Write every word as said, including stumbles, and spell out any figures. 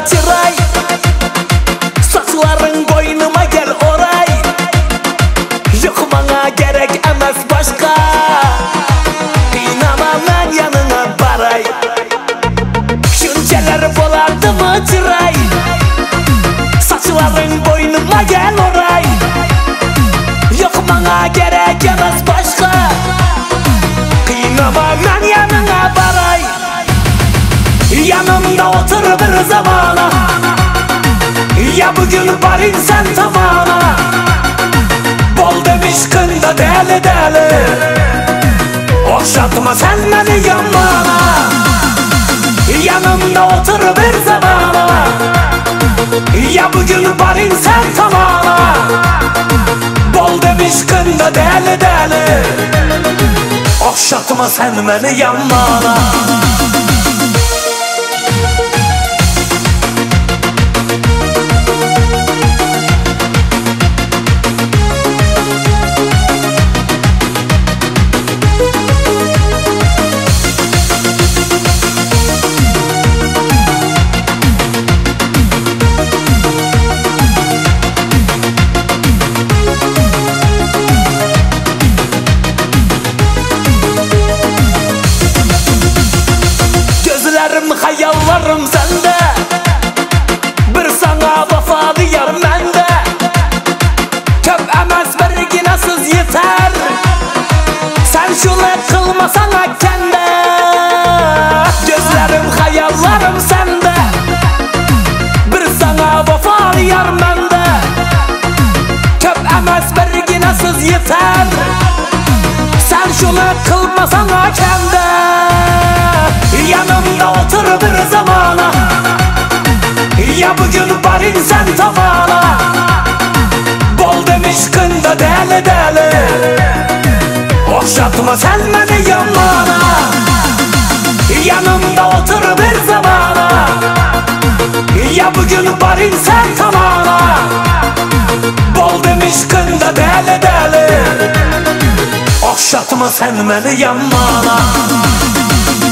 çıray. Saçların boynuma gel oray. Yok bana gerek emez başka. İnama ben yanına baray. Şunceler bolardı mı çıray. Saçların boynuma gel oray. Yok bana gerek emez başka. İnama ben yanına baray. Yanımda otur bir zamana. Ya bugün varın sen tamana. Bol demiş kında deli deli. Okşatma sen beni yanmana. Yanımda otur bir zamana. Ya bugün varın sen tamana. Bol demiş kında deli deli. Okşatma sen beni yanmana. Hayallarım sende. Bir sana vafalı yar mende. Köp emez bir günahsız yeter. Sen şöyle kılmasana kende. Gözlerim hayallarım sende. Bir sana vafalı yar mende. Köp emez bir günahsız yeter. Sen şöyle kılmasana kende. Yanımda otur bir zamana. Ya bugün varın sen tavana. Bol demiş kında deli deli. Okşatma sen beni yanmana. Yanımda otur bir zamana. Ya bugün varın sen tavana. Bol demiş kında deli deli. Okşatma sen beni yanmana.